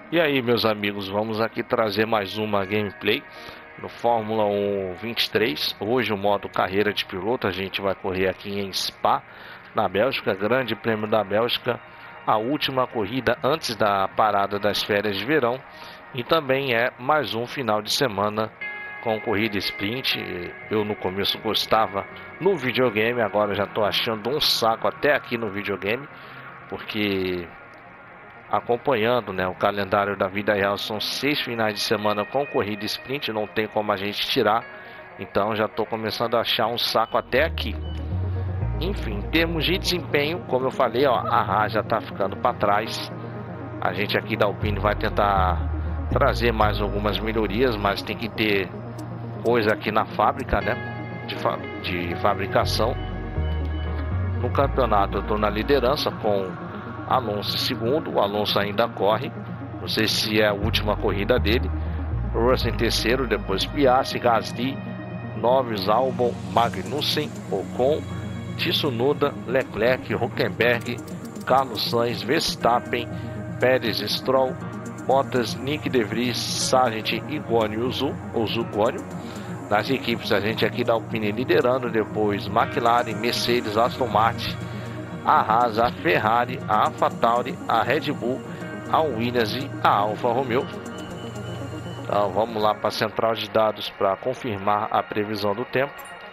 E aí, meus amigos, vamos aqui trazer mais uma gameplay no Fórmula 1 23. Hoje o modo carreira de piloto, a gente vai correr aqui em Spa, na Bélgica, Grande Prêmio da Bélgica, a última corrida antes da parada das férias de verão. E também é mais um final de semana com corrida sprint. Eu no começo gostava no videogame, agora já estou achando um saco até aqui no videogame, porque acompanhando, né, o calendário da vida real, são 6 finais de semana com corrida sprint, não tem como a gente tirar. Então já estou começando a achar um saco até aqui. Enfim, em termos de desempenho, como eu falei, ó, a Haas já está ficando para trás. A gente aqui da Alpine vai tentar trazer mais algumas melhorias, mas tem que ter coisa aqui na fábrica, né, de fabricação. No campeonato eu estou na liderança com Alonso em segundo, o Alonso ainda corre, não sei se é a última corrida dele. Russell em terceiro, depois Piastri, Gasly, Norris, Albon, Magnussen, Ocon, Tsunoda, Leclerc, Hülkenberg, Carlos Sainz, Verstappen, Pérez, Stroll, Bottas, Nick De Vries, Sargent e Guanyu Guanyu. Nas equipes, a gente aqui da Alpine liderando, depois McLaren, Mercedes, Aston Martin, a Haas, a Ferrari, a AlphaTauri, a Red Bull, a Williams e a Alfa Romeo. Então vamos lá para a central de dados para confirmar a previsão do tempo.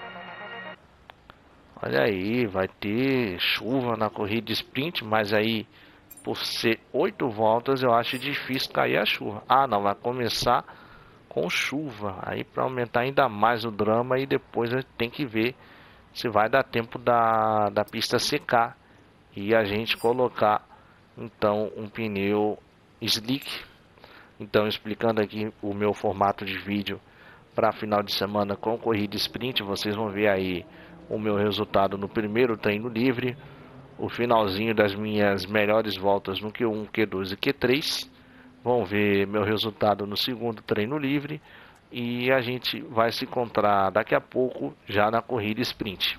Olha aí, vai ter chuva na corrida sprint, mas aí por ser 8 voltas eu acho difícil cair a chuva. Ah não, vai começar com chuva, aí para aumentar ainda mais o drama, e depois a gente tem que ver se vai dar tempo da pista secar e a gente colocar então um pneu slick. Então, explicando aqui o meu formato de vídeo para final de semana com corrida sprint, vocês vão ver aí o meu resultado no primeiro treino livre, o finalzinho das minhas melhores voltas no Q1, Q2 e Q3. Vão ver meu resultado no segundo treino livre e a gente vai se encontrar daqui a pouco já na corrida sprint.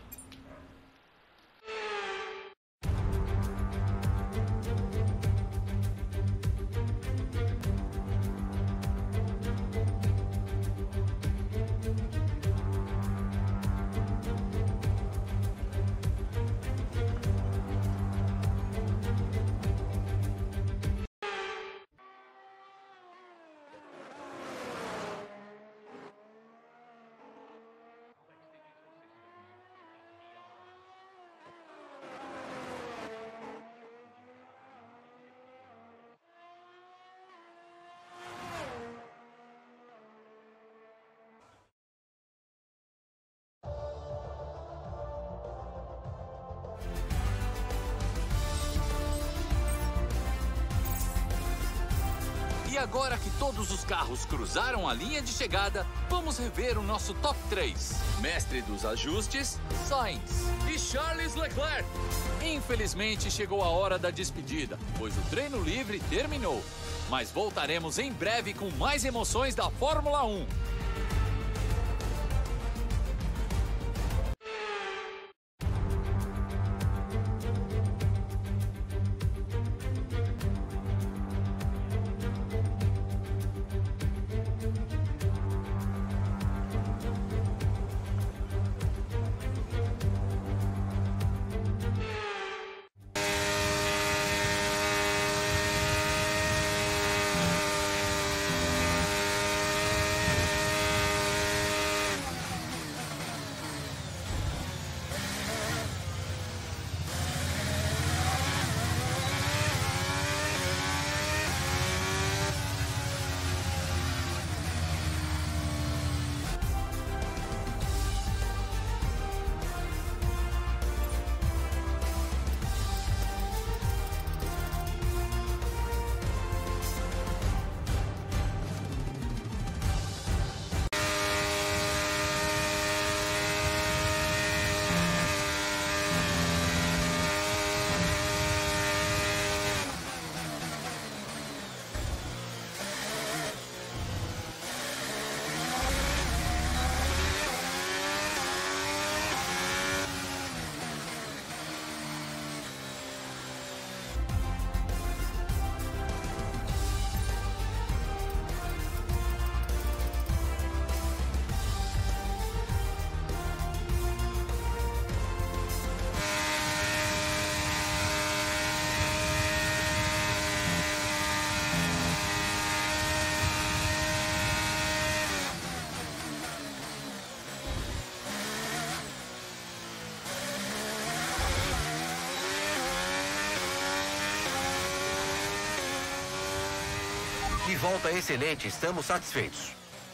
E agora que todos os carros cruzaram a linha de chegada, vamos rever o nosso top 3. Mestre dos ajustes, Sainz e Charles Leclerc. Infelizmente chegou a hora da despedida, pois o treino livre terminou. Mas voltaremos em breve com mais emoções da Fórmula 1. Que volta excelente, estamos satisfeitos.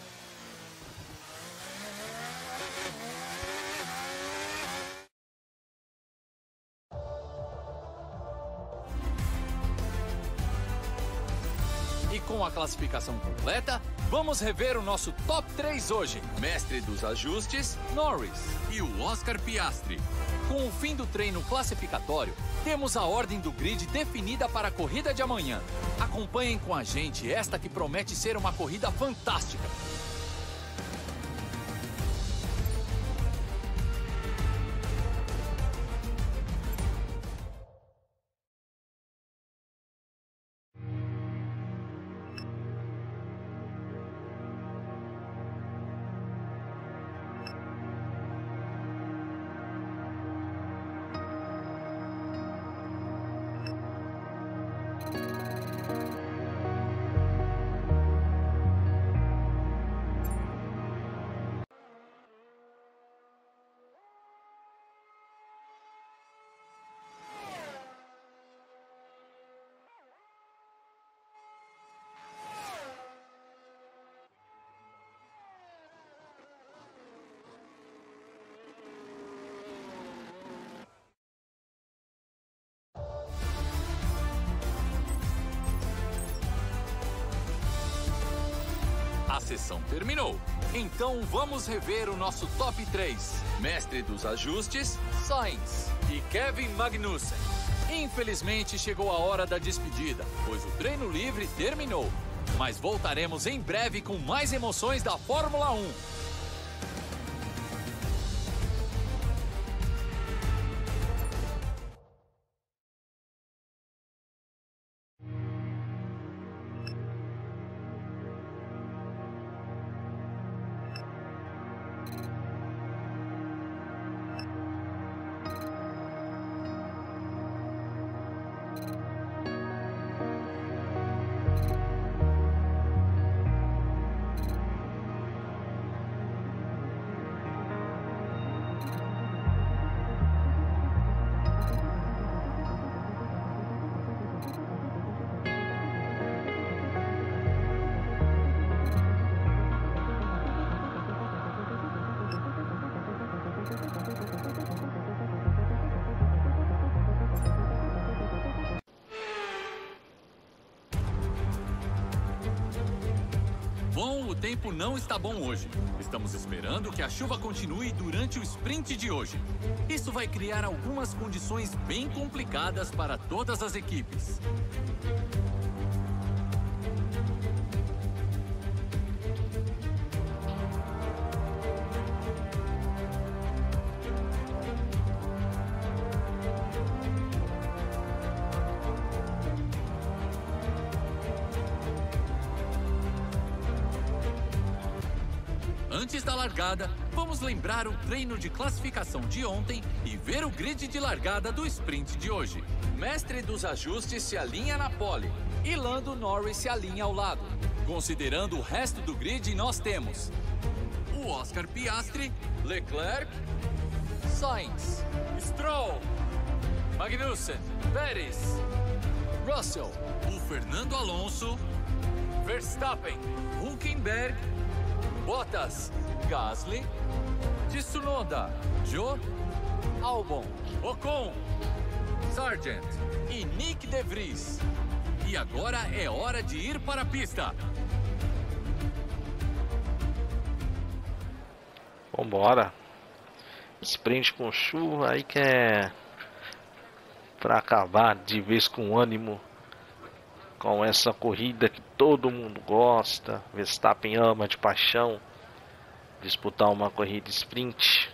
E com a classificação completa, vamos rever o nosso top 3 hoje. Mestre dos ajustes, Norris e o Oscar Piastri. Com o fim do treino classificatório, temos a ordem do grid definida para a corrida de amanhã. Acompanhem com a gente esta que promete ser uma corrida fantástica. A sessão terminou. Então vamos rever o nosso top 3. Mestre dos ajustes, Sainz e Kevin Magnussen. Infelizmente chegou a hora da despedida, pois o treino livre terminou. Mas voltaremos em breve com mais emoções da Fórmula 1. Bom, o tempo não está bom hoje. Estamos esperando que a chuva continue durante o sprint de hoje. Isso vai criar algumas condições bem complicadas para todas as equipes. Antes da largada, vamos lembrar o treino de classificação de ontem e ver o grid de largada do sprint de hoje. Mestre dos ajustes se alinha na pole e Lando Norris se alinha ao lado. Considerando o resto do grid, nós temos o Oscar Piastri, Leclerc, Sainz, Stroll, Magnussen, Pérez, Russell, o Fernando Alonso, Verstappen, Hülkenberg, Bottas, Gasly, Tsunoda, Zhou, Albon, Ocon, Sargent e Nick De Vries. E agora é hora de ir para a pista. Vambora. Sprint com chuva aí que é para acabar de vez com ânimo com essa corrida que todo mundo gosta. Verstappen ama de paixão disputar uma corrida sprint.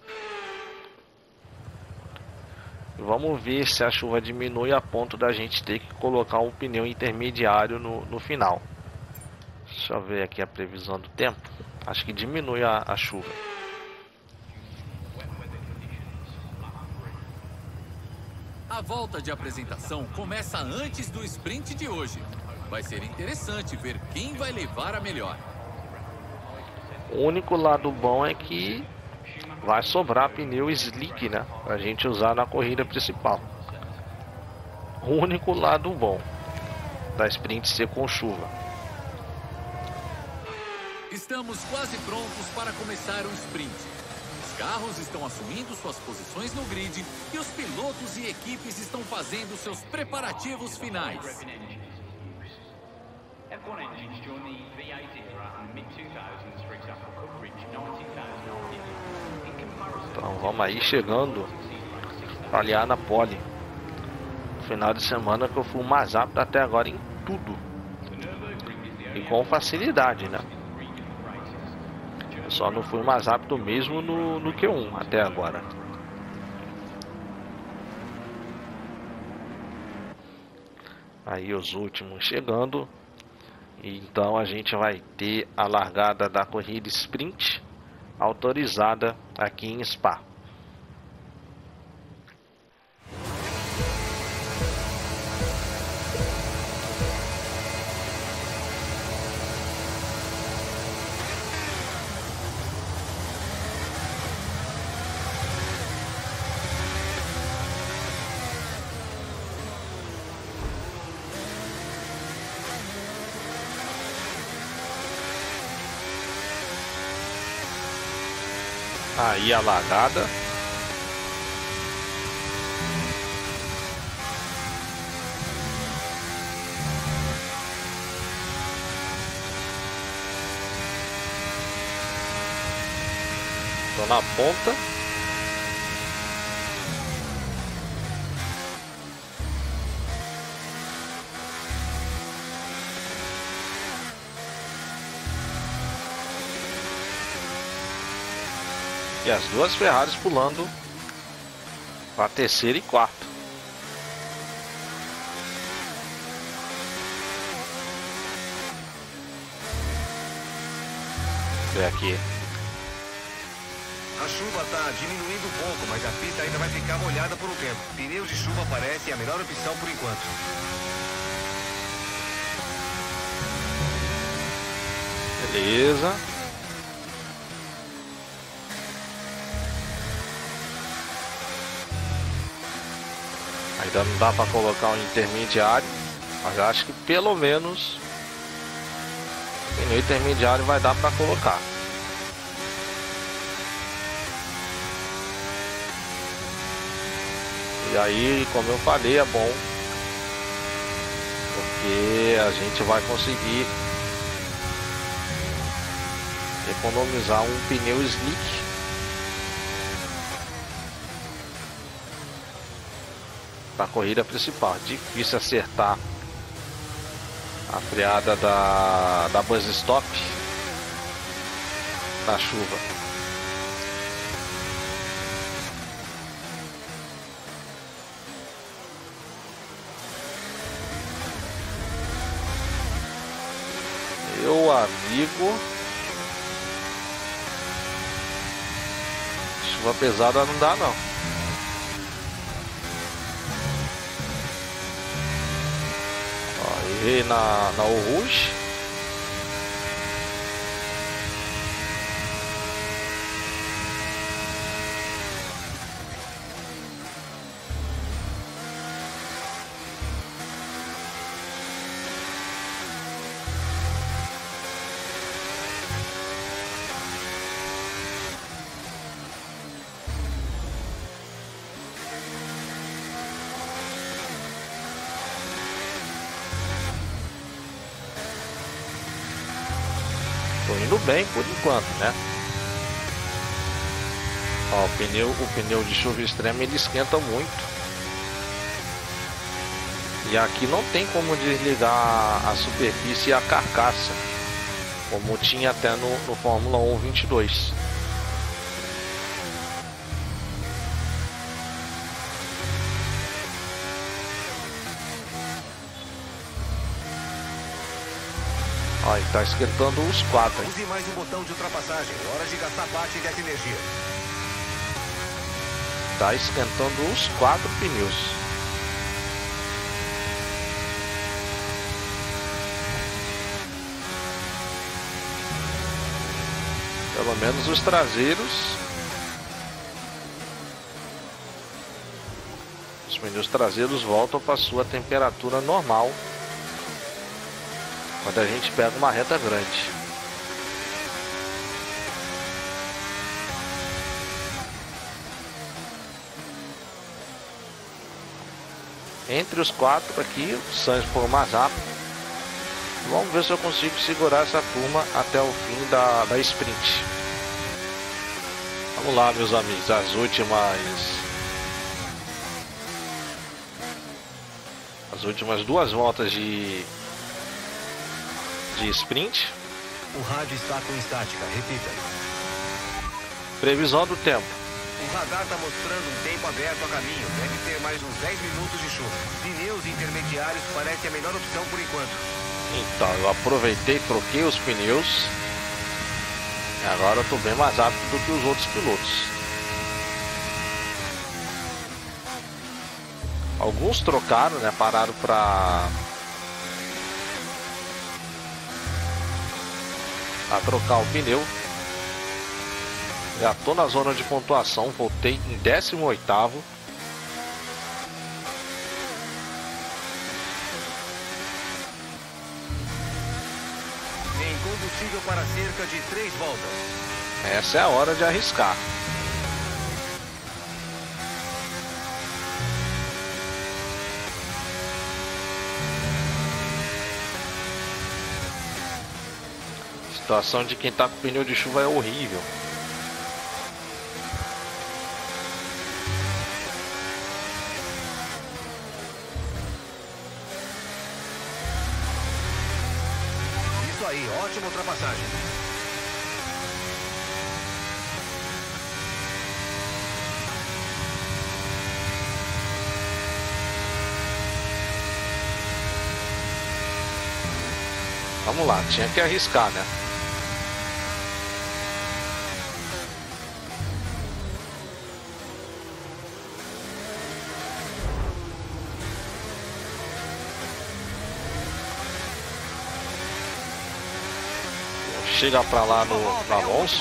Vamos ver se a chuva diminui a ponto da gente ter que colocar um pneu intermediário no final. Deixa eu ver aqui a previsão do tempo. Acho que diminui a chuva. A volta de apresentação começa antes do sprint de hoje. Vai ser interessante ver quem vai levar a melhor. O único lado bom é que vai sobrar pneu slick, né? Pra gente usar na corrida principal. O único lado bom da sprint ser com chuva. Estamos quase prontos para começar o sprint. Os carros estão assumindo suas posições no grid e os pilotos e equipes estão fazendo seus preparativos finais. F1 engines during the V8 era and mid-2000s, for example, could reach 90,000 RPM. In comparison, Então vamos aí chegando para aliar na pole. Final de semana que eu fui o mais rápido até agora em tudo. E com facilidade, né? Eu só não fui mais rápido mesmo no Q1 até agora. Aí os últimos chegando. Então a gente vai ter a largada da corrida sprint autorizada aqui em Spa. Aí a largada. Tô na ponta. E as duas Ferraris pulando para terceiro e quarto. Vê aqui. A chuva está diminuindo um pouco, mas a pista ainda vai ficar molhada por um tempo. Pneus de chuva parecem a melhor opção por enquanto. Beleza. Ainda não dá para colocar um intermediário, mas acho que pelo menos no intermediário vai dar para colocar. E aí, como eu falei, é bom porque a gente vai conseguir economizar um pneu slick para a corrida principal. Difícil acertar a freada da Buzz Stop na chuva. Meu amigo, chuva pesada não dá não. Errei na Eau Rouge. Tô indo bem por enquanto, né? Ó, o pneu de chuva extrema ele esquenta muito. E aqui não tem como desligar a superfície e a carcaça, como tinha até no Fórmula 1 22. Ó, ele tá esquentando os quatro, hein? Use mais um botão de ultrapassagem. Hora de gastar parte dessa energia. Tá esquentando os 4 pneus. Pelo menos os traseiros. Os pneus traseiros voltam para sua temperatura normal quando a gente pega uma reta grande. Entre os 4 aqui, o Sainz foi mais rápido. Vamos ver se eu consigo segurar essa turma até o fim da sprint. Vamos lá, meus amigos, as últimas 2 voltas de sprint. O rádio está com estática, repita. Previsão do tempo. O radar está mostrando um tempo aberto a caminho. Deve ter mais uns 10 minutos de chuva. Pneus intermediários parece a melhor opção por enquanto. Então, eu aproveitei, troquei os pneus. E agora eu estou bem mais rápido do que os outros pilotos. Alguns trocaram, né? Pararam para trocar o pneu. Já tô na zona de pontuação, voltei em 18º. Tem combustível para cerca de 3 voltas. Essa é a hora de arriscar. A situação de quem tá com pneu de chuva é horrível. Isso aí, ótima ultrapassagem. Vamos lá, tinha que arriscar, né? Chega pra lá no Alonso.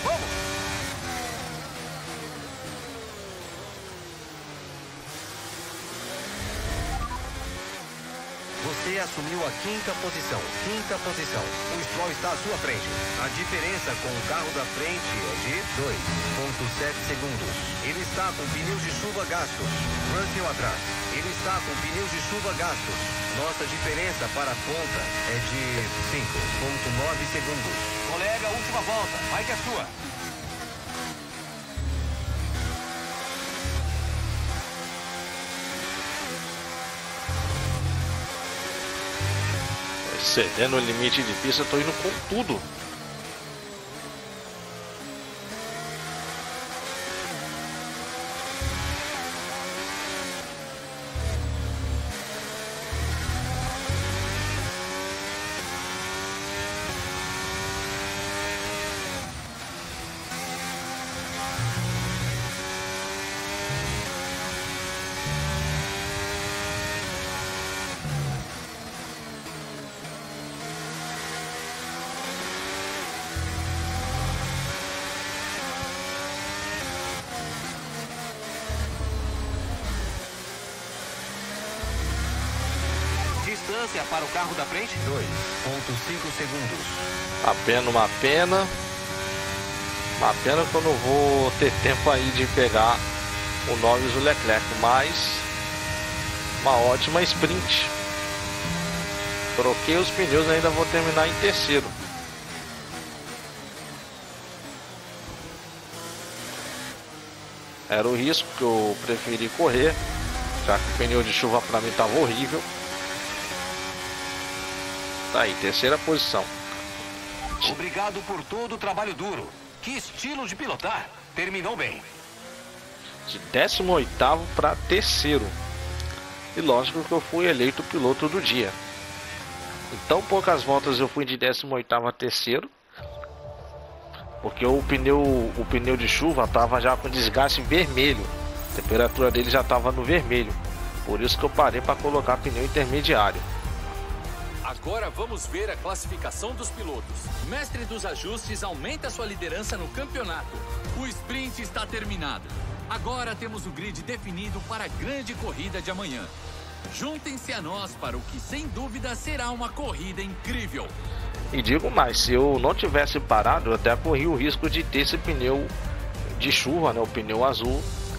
Você assumiu a 5ª posição. 5ª posição. O Stroll está à sua frente. A diferença com o carro da frente é de 2,7 segundos. Ele está com pneus de chuva gastos. Russell atrás. Ele está com pneus de chuva gastos. Nossa diferença para a ponta é de 5,9 segundos. Colega, última volta. Vai que é sua. Excedendo o limite de pista, tô indo com tudo. Distância para o carro da frente? 2,5 segundos. Uma pena que eu não vou ter tempo aí de pegar o Norris e o Leclerc, mas uma ótima sprint. Troquei os pneus e ainda vou terminar em 3º. Era o risco que eu preferi correr, já que o pneu de chuva para mim estava horrível. Tá aí, 3ª posição. Obrigado por todo o trabalho duro. Que estilo de pilotar. Terminou bem. De 18º para 3º. E lógico que eu fui eleito piloto do dia. Em tão poucas voltas eu fui de 18º a 3º. Porque o pneu de chuva estava já com desgaste vermelho. A temperatura dele já estava no vermelho. Por isso que eu parei para colocar pneu intermediário. Agora vamos ver a classificação dos pilotos. Mestre dos ajustes aumenta sua liderança no campeonato. O sprint está terminado. Agora temos o grid definido para a grande corrida de amanhã. Juntem-se a nós para o que sem dúvida será uma corrida incrível. E digo mais, se eu não tivesse parado, eu até corri o risco de ter esse pneu de chuva, né, o pneu azul,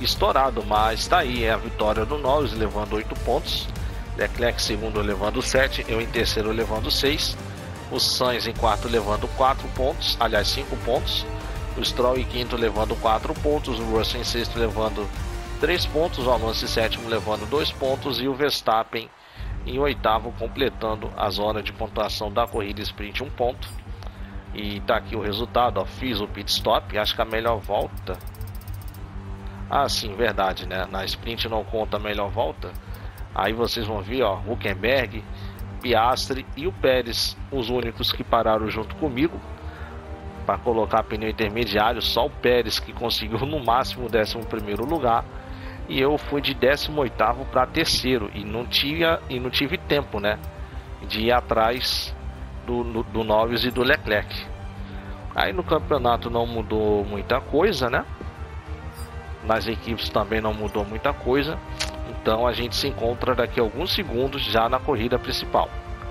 estourado, mas tá aí, é a vitória do Norris levando 8 pontos, Leclerc em segundo levando 7, eu em terceiro levando 6, o Sainz em quarto levando 4 pontos, aliás 5 pontos, o Stroll em quinto levando 4 pontos, o Russell em sexto levando 3 pontos, o Alonso em sétimo levando 2 pontos e o Verstappen em oitavo completando a zona de pontuação da corrida sprint 1 ponto. E tá aqui o resultado, ó, fiz o pit stop, acho que a melhor volta, sim, verdade, né, na sprint não conta a melhor volta. Aí vocês vão ver, ó, Hülkenberg, Piastri e o Pérez, os únicos que pararam junto comigo para colocar pneu intermediário. Só o Pérez que conseguiu no máximo o 11º lugar, e eu fui de 18º para terceiro e não tive tempo, né, de ir atrás do Norris e do Leclerc. Aí no campeonato não mudou muita coisa, né, nas equipes também não mudou muita coisa. Então a gente se encontra daqui a alguns segundos já na corrida principal.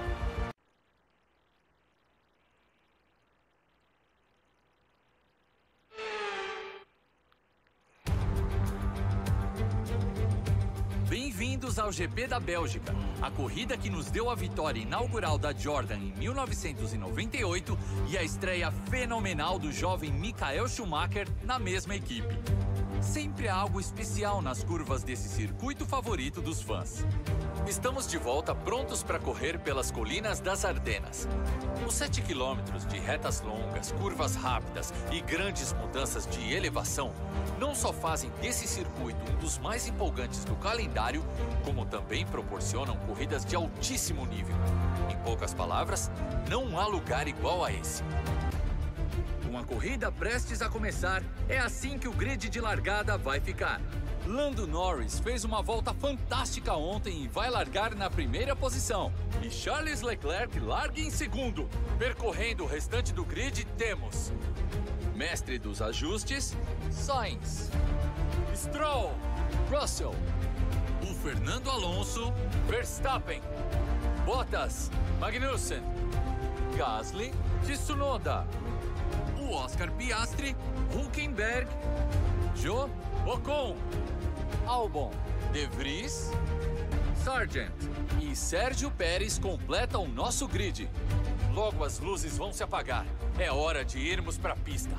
Bem-vindos ao GP da Bélgica, a corrida que nos deu a vitória inaugural da Jordan em 1998 e a estreia fenomenal do jovem Michael Schumacher na mesma equipe. Sempre há algo especial nas curvas desse circuito favorito dos fãs. Estamos de volta prontos para correr pelas colinas das Ardenas. Os 7 quilômetros de retas longas, curvas rápidas e grandes mudanças de elevação não só fazem desse circuito um dos mais empolgantes do calendário, como também proporcionam corridas de altíssimo nível. Em poucas palavras, não há lugar igual a esse. Com a corrida prestes a começar, é assim que o grid de largada vai ficar. Lando Norris fez uma volta fantástica ontem e vai largar na primeira posição. E Charles Leclerc larga em segundo. Percorrendo o restante do grid, temos mestre dos ajustes, Sainz, Stroll, Russell, o Fernando Alonso, Verstappen, Bottas, Magnussen, Gasly, Tsunoda, o Oscar Piastri, Hülkenberg, Zhou, Ocon, Albon, De Vries, Sargent e Sérgio Pérez completam o nosso grid. Logo as luzes vão se apagar. É hora de irmos para a pista.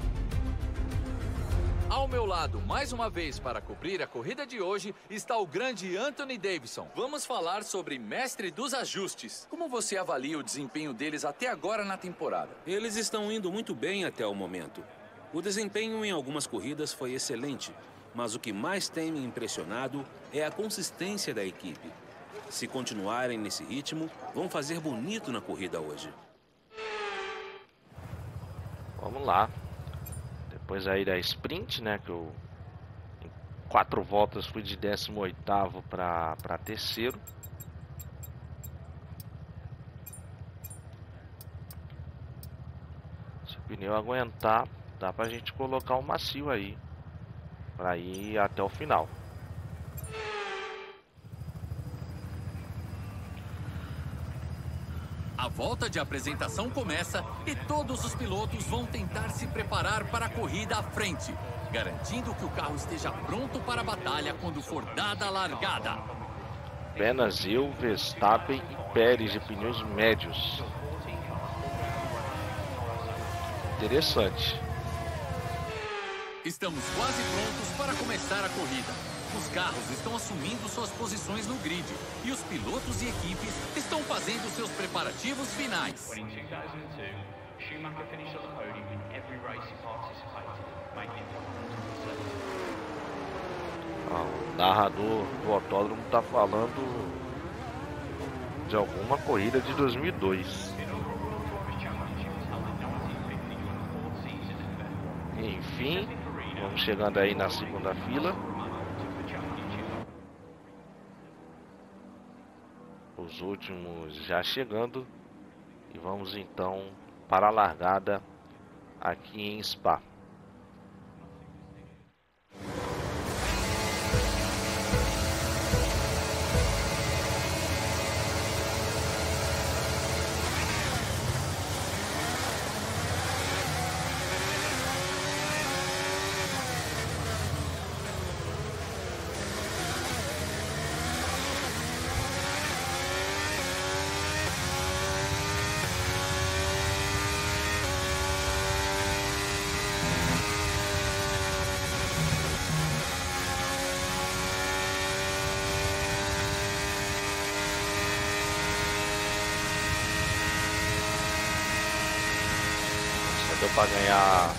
Ao meu lado, mais uma vez para cobrir a corrida de hoje, está o grande Anthony Davidson. Vamos falar sobre mestre dos ajustes. Como você avalia o desempenho deles até agora na temporada? Eles estão indo muito bem até o momento. O desempenho em algumas corridas foi excelente, mas o que mais tem me impressionado é a consistência da equipe. Se continuarem nesse ritmo, vão fazer bonito na corrida hoje. Vamos lá. Depois aí da sprint, né, que eu em 4 voltas fui de 18º para terceiro. Se o pneu aguentar, dá pra gente colocar um macio aí para ir até o final. A volta de apresentação começa e todos os pilotos vão tentar se preparar para a corrida à frente, garantindo que o carro esteja pronto para a batalha quando for dada a largada. Apenas eu, Verstappen e Pérez de pneus médios. Interessante. Estamos quase prontos para começar a corrida. Os carros estão assumindo suas posições no grid e os pilotos e equipes estão fazendo seus preparativos finais. When in 2002, Schumacher finished on the podium in every race he participated, making it O narrador do autódromo está falando de alguma corrida de 2002. Enfim, vamos chegando aí na segunda fila. Os últimos já chegando. E vamos então para a largada aqui em Spa. Deu para ganhar.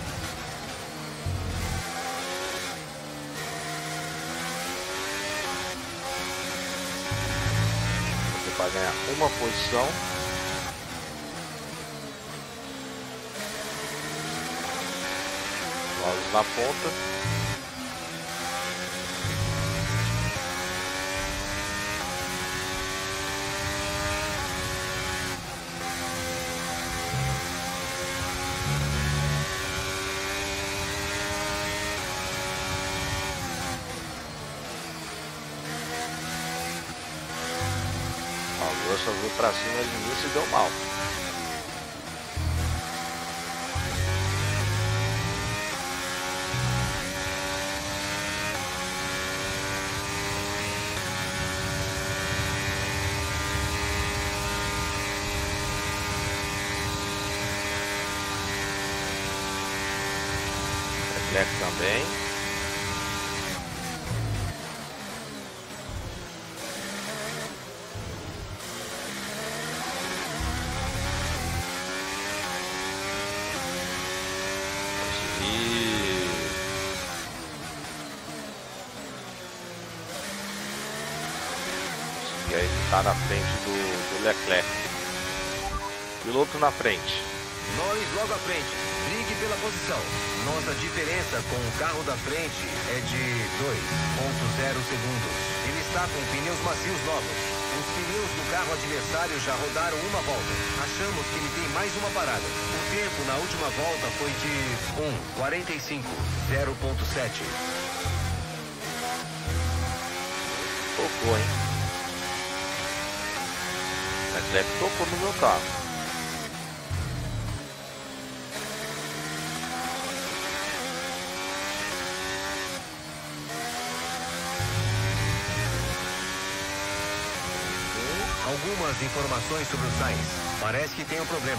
Deu para ganhar uma posição. Vamos na ponta. Só veio pra cima de mim e se deu mal. Leclerc também. E aí está na frente do Leclerc. Piloto na frente. Norris logo à frente. Brigue pela posição. Nossa diferença com o carro da frente é de 2,0 segundos. Ele está com pneus macios novos. Os pneus do carro adversário já rodaram uma volta. Achamos que ele tem mais uma parada. O tempo na última volta foi de 1,45, 0,7. Tocou, hein? Leclerc tocou no meu carro. Algumas informações sobre o Sainz. Parece que tem um problema.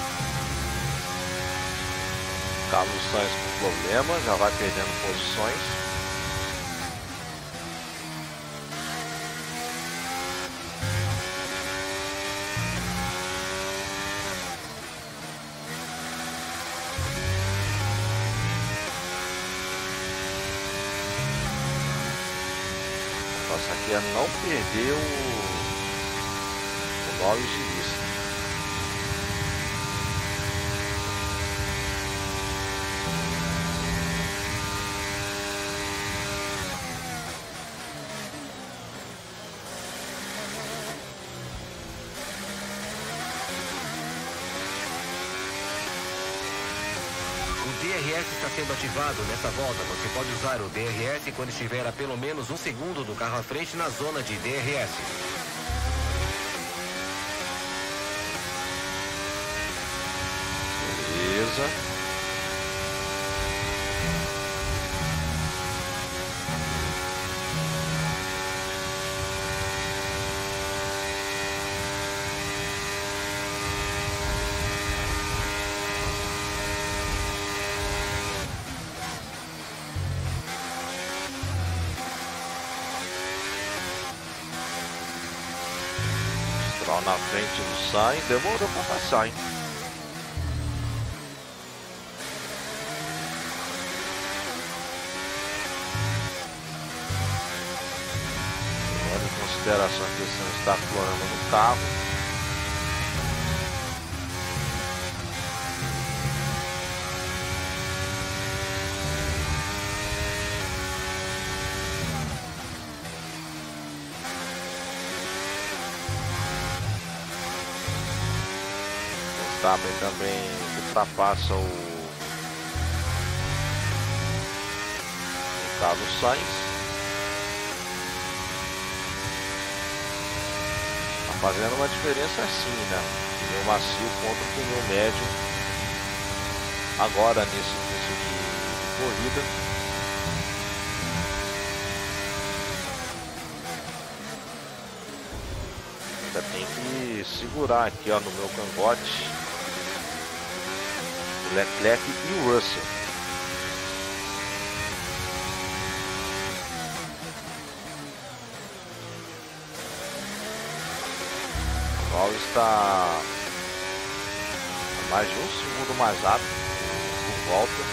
Carlos Sainz com problema, já vai perdendo posições. Nossa, aqui é não perder o Norris de vista. O DRS está sendo ativado nessa volta. Você pode usar o DRS quando estiver a pelo menos 1 segundo do carro à frente na zona de DRS. Beleza. Na frente do Sainz, demorou para passar, hein? Levando em consideração que você não está clorando no carro. Verstappen também ultrapassa o Carlos Sainz. Tá fazendo uma diferença assim, né? Pneu macio contra o pneu médio. Agora nesse início de corrida. Ainda tem que segurar aqui, ó, no meu cangote. Leclerc e o Russell. O Norris está mais de 1 segundo mais rápido. volta.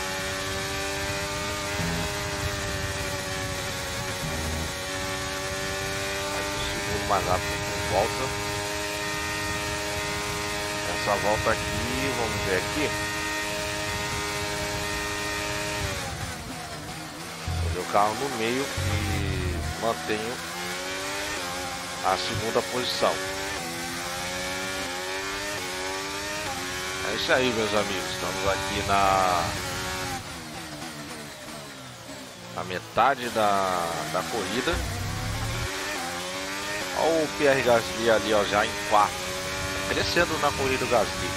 Aí o segundo mais rápido por volta. Essa volta aqui, vamos ver aqui. O carro no meio e mantenho a segunda posição. É isso aí, meus amigos. Estamos aqui na metade da corrida. Olha o Pierre Gasly ali, ó, já em quarto, crescendo na corrida do Gasly.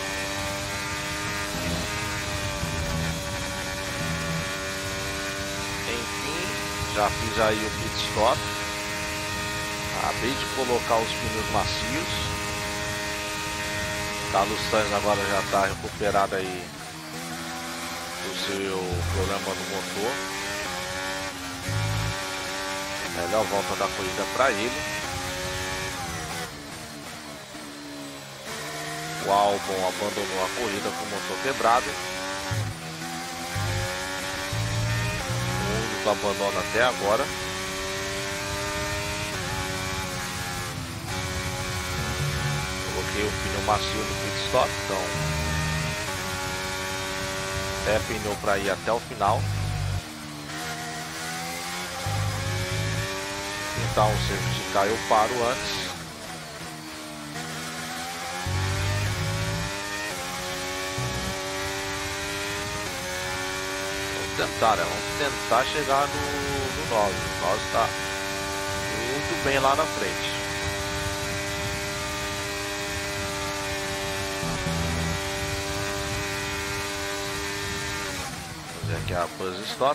Já fiz aí o pit stop. Acabei de colocar os pneus macios. Carlos Sainz agora já está recuperado aí do seu problema no motor. Melhor volta da corrida para ele. O Albon abandonou a corrida com o motor quebrado. Abandono até agora. Coloquei o pneu macio no pit stop, então é pneu para ir até o final. Então o safety car eu paro antes. Vamos tentar chegar no 9. O 9 está muito bem lá na frente. Vamos fazer aqui a buzz stop.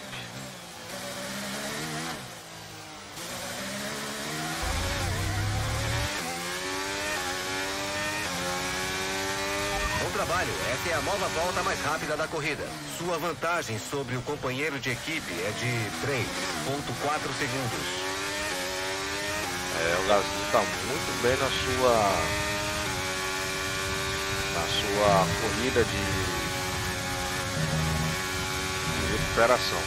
Trabalho, essa é a nova volta mais rápida da corrida. Sua vantagem sobre o companheiro de equipe é de 3,4 segundos. O Gasly está muito bem na sua corrida de recuperação.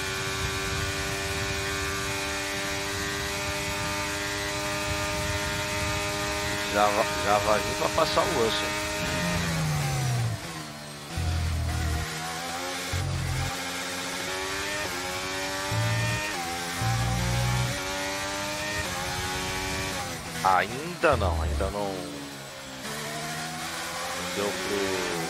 Já vai vir para passar o Russell. Ainda não deu pro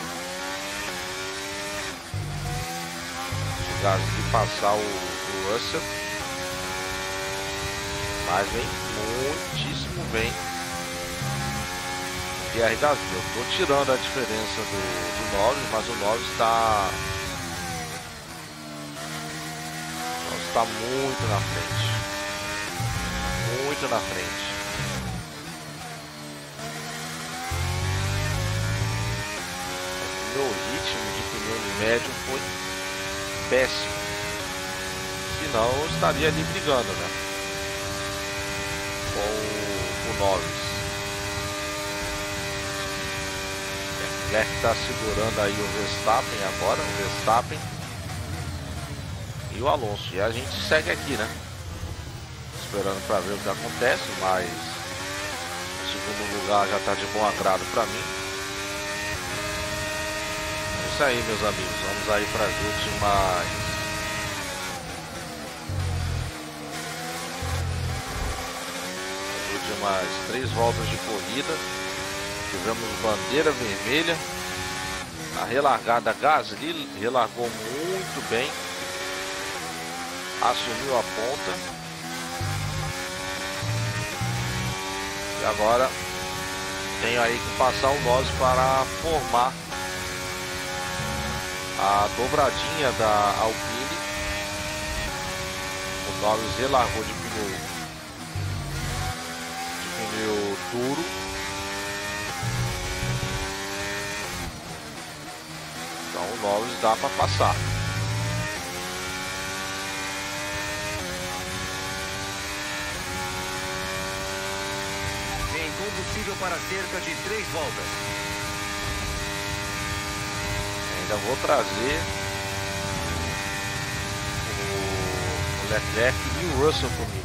Gasly passar o Russell, mas vem muitíssimo bem Pierre Gasly. Eu tô tirando a diferença do Norris, mas o Norris está muito na frente. Meu ritmo de pneu médio foi péssimo, senão eu estaria ali brigando, né, com o Norris. Leclerc está segurando aí o Verstappen agora, e o Alonso, e a gente segue aqui, né, esperando para ver o que acontece, mas o segundo lugar já está de bom agrado para mim. Isso aí, meus amigos, vamos aí para as últimas 3 voltas de corrida. Tivemos bandeira vermelha. Na relargada, Gasly relargou muito bem, assumiu a ponta e agora tenho aí que passar o Norris para formar a dobradinha da Alpine. O Norris relargou de pneu duro. Então o Norris dá para passar. Tem combustível para cerca de 3 voltas. Ainda vou trazer o Leclerc e o Russell comigo.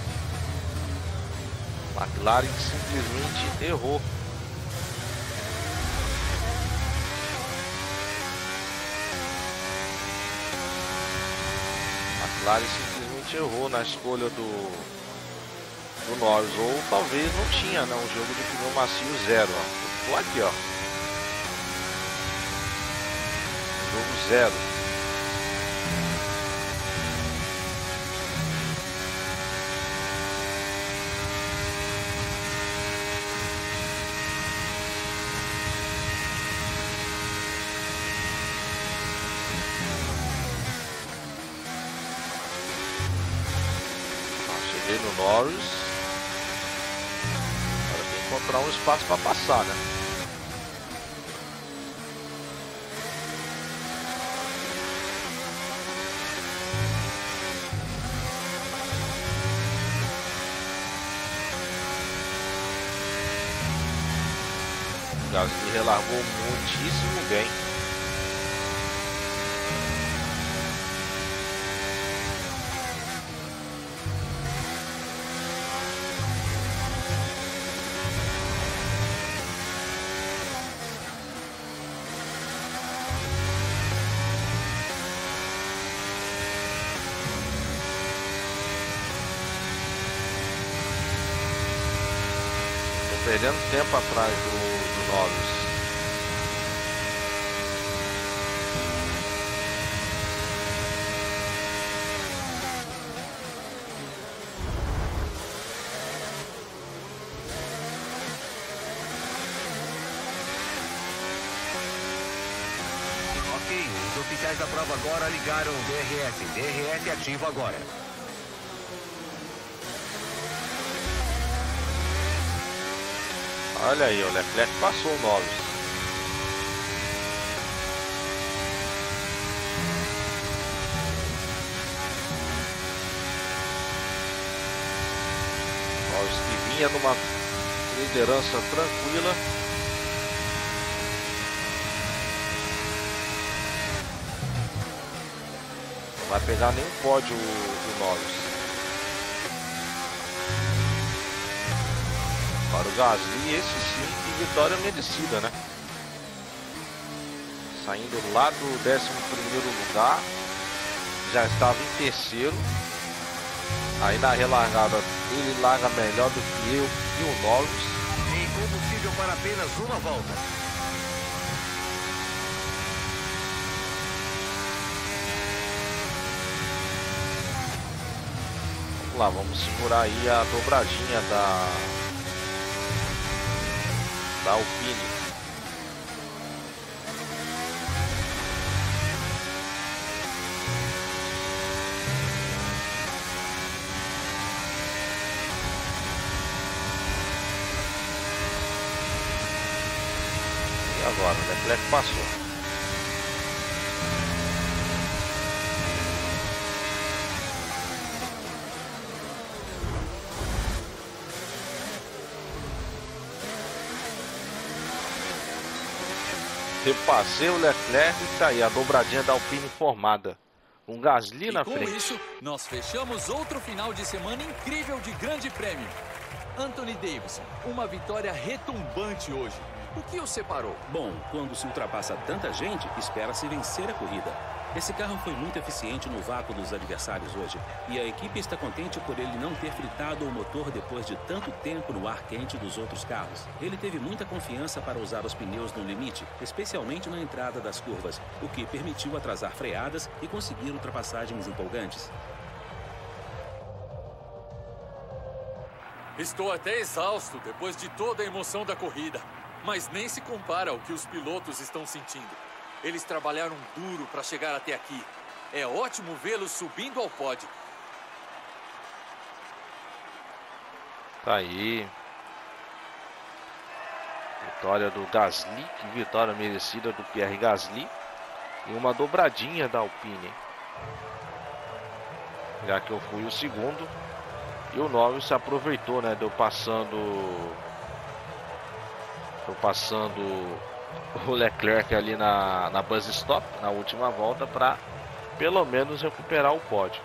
McLaren simplesmente errou. McLaren simplesmente errou na escolha do Norris, ou talvez não tinha, né, um jogo de pneu macio 0. Ó. Tô aqui, ó. Jogo 0. Cheguei no Norris. Agora tem que encontrar um espaço para passar, né? O Gasly relargou muitíssimo bem. Perdendo tempo atrás do Norris. Ok, os oficiais da prova agora ligaram o DRS. DRS ativo agora. Olha aí, o Leclerc passou o Norris. Norris que vinha numa liderança tranquila. Não vai pegar nenhum pódio do Norris. Para o Gasly, esse sim, que vitória merecida, né? Saindo lá do 11º lugar, já estava em terceiro. Aí na relargada ele larga melhor do que eu e o Norris. Tem combustível para apenas uma volta. Vamos lá, vamos segurar aí a dobradinha da Alpine. E agora, o Leclerc passou. Repassei o Leclerc e tá aí a dobradinha da Alpine formada. Um Gasly na frente. Com isso, nós fechamos outro final de semana incrível de grande prêmio. Anthony Davidson, uma vitória retumbante hoje. O que o separou? Bom, quando se ultrapassa tanta gente, espera-se vencer a corrida. Esse carro foi muito eficiente no vácuo dos adversários hoje. E a equipe está contente por ele não ter fritado o motor depois de tanto tempo no ar quente dos outros carros. Ele teve muita confiança para usar os pneus no limite, especialmente na entrada das curvas, o que permitiu atrasar freadas e conseguir ultrapassagens empolgantes. Estou até exausto depois de toda a emoção da corrida. Mas nem se compara ao que os pilotos estão sentindo. Eles trabalharam duro para chegar até aqui. É ótimo vê-los subindo ao pódio. Tá aí. Vitória do Gasly, que vitória merecida do Pierre Gasly. E uma dobradinha da Alpine. Já que eu fui o segundo. E o Norris se aproveitou, né? Deu passando o Leclerc ali na buzz stop, na última volta, para pelo menos recuperar o pódio.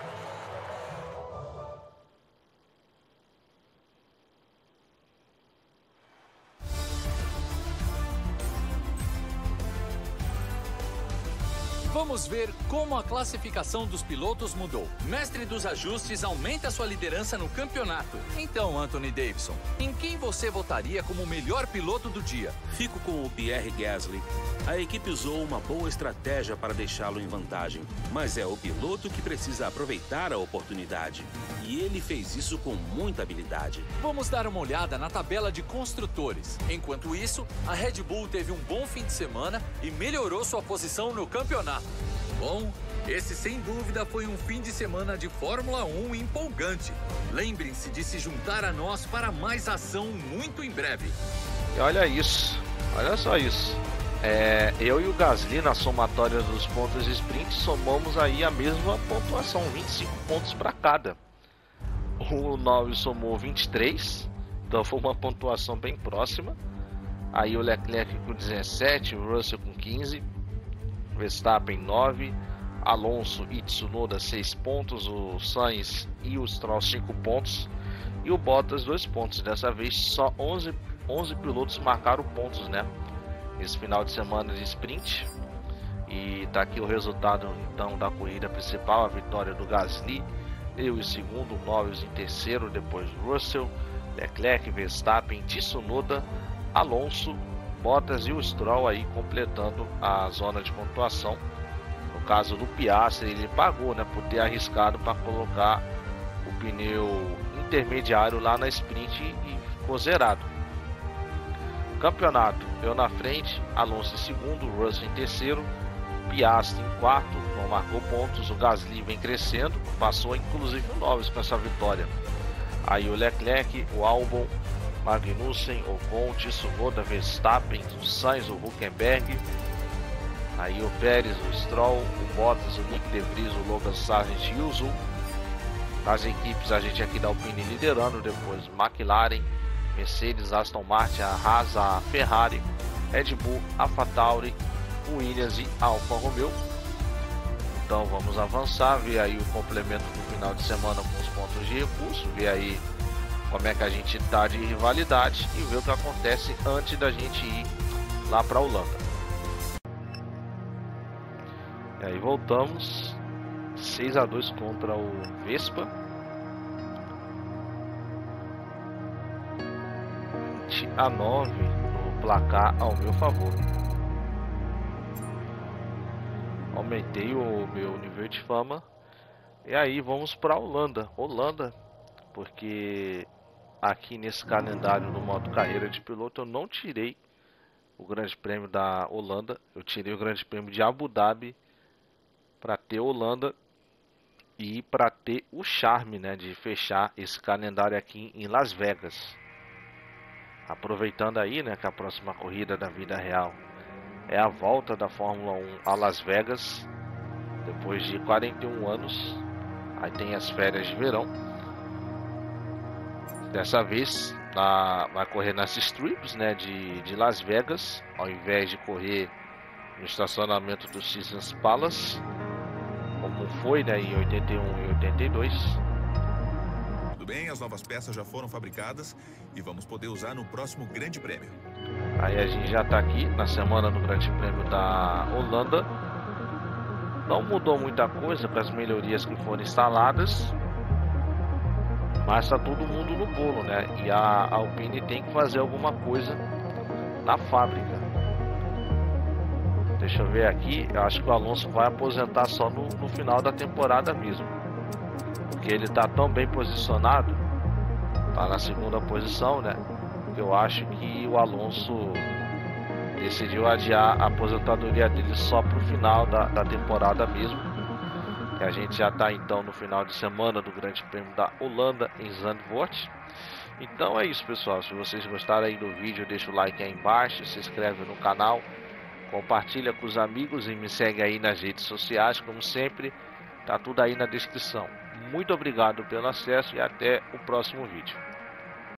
Vamos ver como a classificação dos pilotos mudou. Mestre dos ajustes aumenta sua liderança no campeonato. Então, Anthony Davidson, em quem você votaria como o melhor piloto do dia? Fico com o Pierre Gasly. A equipe usou uma boa estratégia para deixá-lo em vantagem, mas é o piloto que precisa aproveitar a oportunidade. E ele fez isso com muita habilidade. Vamos dar uma olhada na tabela de construtores. Enquanto isso, a Red Bull teve um bom fim de semana e melhorou sua posição no campeonato. Bom, esse sem dúvida foi um fim de semana de Fórmula 1 empolgante. Lembrem-se de se juntar a nós para mais ação muito em breve. E olha isso, olha só isso. Eu e o Gasly, na somatória dos pontos de sprint, somamos aí a mesma pontuação, 25 pontos para cada. O Norris somou 23, então foi uma pontuação bem próxima. Aí o Leclerc com 17, o Russell com 15, Verstappen 9, Alonso e Tsunoda 6 pontos, o Sainz e o Stroll 5 pontos e o Bottas 2 pontos. Dessa vez só 11 pilotos marcaram pontos, né? Esse final de semana de sprint. E tá aqui o resultado então da corrida principal, a vitória do Gasly, eu em segundo, Norris em terceiro, depois Russell, Leclerc, Verstappen, Tsunoda, Alonso, Bottas e o Stroll aí completando a zona de pontuação. No caso do Piastri, ele pagou, né, por ter arriscado para colocar o pneu intermediário lá na sprint e ficou zerado. Campeonato, eu na frente, Alonso em segundo, Russell em terceiro, Piastri em quarto, não marcou pontos, o Gasly vem crescendo, passou inclusive o Norris com essa vitória. Aí o Leclerc, o Albon, Magnussen, Ocon, Tsunoda, Verstappen, o Sainz, o Hülkenberg, aí o Pérez, o Stroll, o Bottas, o Nick De Vries, o Logan Sargent e o Zul. As equipes a gente aqui da Alpine liderando, depois McLaren, Mercedes, Aston Martin, a Haas, a Ferrari, Red Bull, AlphaTauri, Williams e Alfa Romeo. Então vamos avançar, ver aí o complemento do final de semana com os pontos de recurso, ver aí como é que a gente está de rivalidade e ver o que acontece antes da gente ir lá para a Holanda. E aí voltamos, 6-2 contra o Vespa. 20-9 no placar ao meu favor. Aumentei o meu nível de fama. E aí vamos para a Holanda, porque aqui nesse calendário do modo carreira de piloto eu não tirei o Grande Prêmio da Holanda, eu tirei o Grande Prêmio de Abu Dhabi para ter Holanda e para ter o charme, né, de fechar esse calendário aqui em Las Vegas. Aproveitando aí, né, que a próxima corrida da vida real é a volta da Fórmula 1 a Las Vegas depois de 41 anos. Aí tem as férias de verão. Dessa vez vai correr nas strips, né, de Las Vegas, ao invés de correr no estacionamento do Caesars Palace, como foi, né, em 81 e 82. Tudo bem, as novas peças já foram fabricadas e vamos poder usar no próximo Grande Prêmio. Aí a gente já está aqui na semana do Grande Prêmio da Holanda. Não mudou muita coisa com as melhorias que foram instaladas, mas está todo mundo no bolo, né? E a Alpine tem que fazer alguma coisa na fábrica. Deixa eu ver aqui, eu acho que o Alonso vai aposentar só no final da temporada mesmo, porque ele está tão bem posicionado, está na segunda posição, né? Eu acho que o Alonso decidiu adiar a aposentadoria dele só para o final da temporada mesmo. E a gente já está então no final de semana do Grande Prêmio da Holanda em Zandvoort. Então é isso, pessoal. Se vocês gostaram aí do vídeo, deixa o like aí embaixo, se inscreve no canal, compartilha com os amigos e me segue aí nas redes sociais. Como sempre, tá tudo aí na descrição. Muito obrigado pelo acesso e até o próximo vídeo.